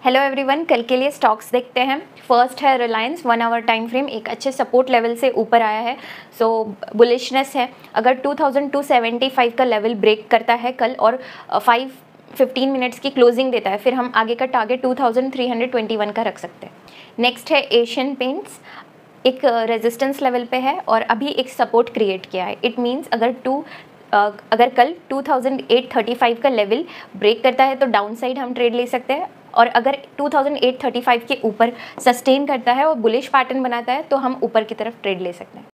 Hello everyone, कल के लिए स्टॉक्स देखते हैं। फर्स्ट है रिलायंस, 1 आवर टाइम फ्रेम एक अच्छे सपोर्ट लेवल से ऊपर आया है, सो बुलिशनेस है। अगर 2275 का लेवल ब्रेक करता है कल और 5-15 मिनट्स की क्लोजिंग देता है, फिर हम आगे का टारगेट 2321 का रख सकते हैं। नेक्स्ट है एशियन पेंट्स, एक रेजिस्टेंस लेवल पे है और अभी एक सपोर्ट क्रिएट किया है। इट मीन्स अगर कल 2835 का लेवल ब्रेक करता है तो डाउन साइड हम ट्रेड ले सकते हैं, और अगर 2835 के ऊपर सस्टेन करता है और बुलिश पैटर्न बनाता है तो हम ऊपर की तरफ ट्रेड ले सकते हैं।